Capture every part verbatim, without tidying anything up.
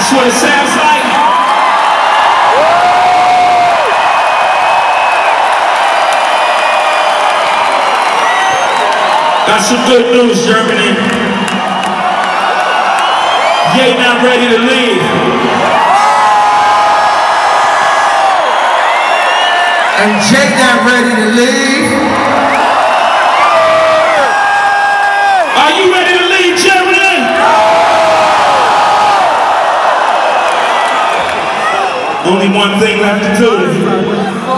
That's what it sounds like. Got some good news, Germany. Ye not ready to leave. And Jay not ready to leave. Are you ready to leave, Germany? Only one thing left to do.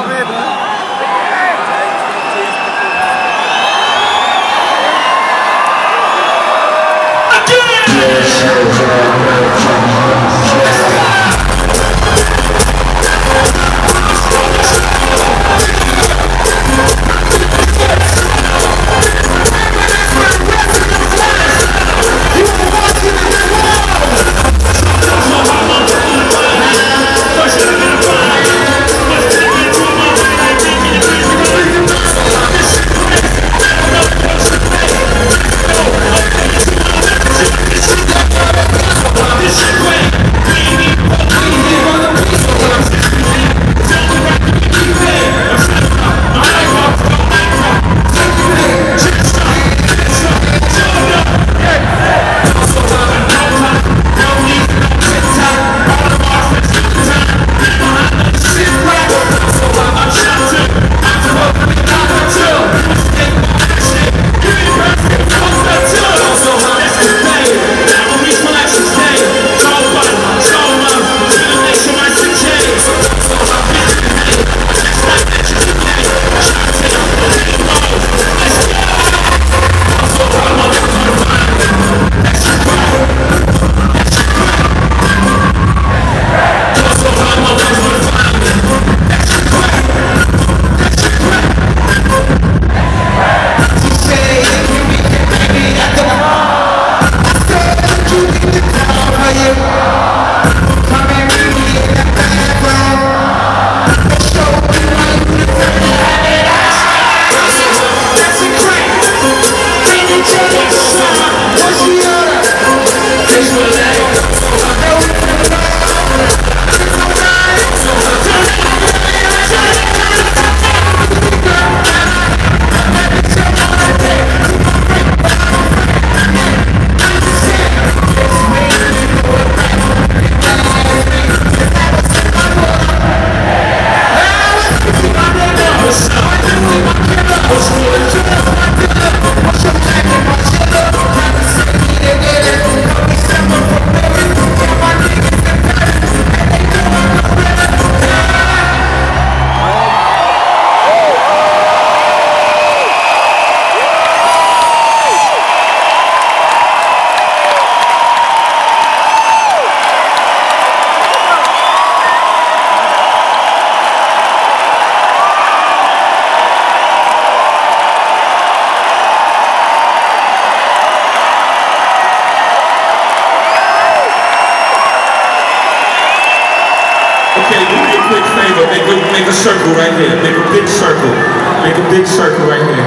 Okay, do me a quick favor. Make a, make a circle right here. Make a big circle. Make a big circle right here.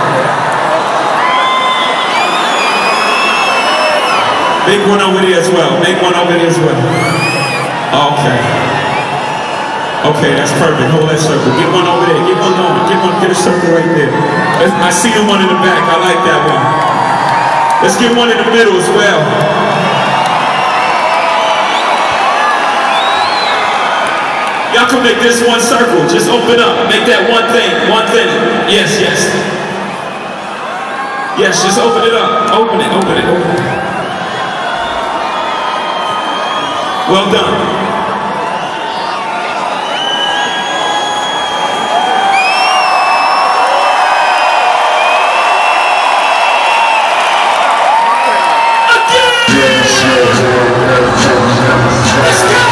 Make one over there as well. Make one over there as well. Okay. Okay, that's perfect. Hold that circle. Get one over there. Get one over. Get one. Get a circle right there. I see the one in the back. I like that one. Let's get one in the middle as well. Y'all can make this one circle. Just open up. Make that one thing. One thing. Yes, yes. Yes, just open it up. Open it, open it, open it. Well done. Let's go!